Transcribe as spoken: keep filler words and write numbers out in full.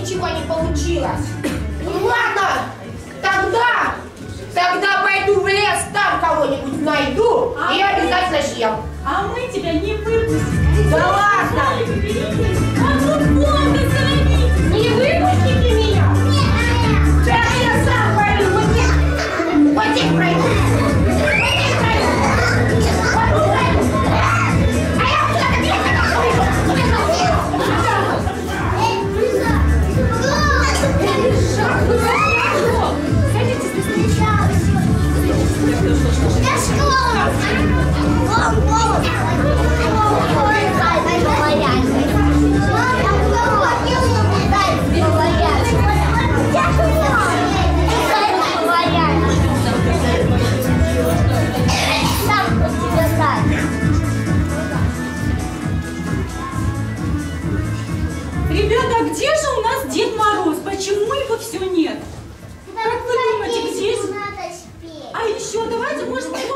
ничего не получилось. Ну ладно, тогда, тогда пойду в лес, там кого-нибудь найду а и обязательно съем. А мы тебя не выпустим. Да ладно! А ну плохо, Соломин! Не выпустите меня? Нет! Сейчас я сам пойду, вот здесь, вот здесь пройду. Вот здесь пройду. Вот тут пройду. А я вот сюда Садитесь, ты встречалась. Я школа. Ребята, а где же у нас Дед Мороз? Почему его все нет? Как вы думаете, где же? А еще давайте, может быть,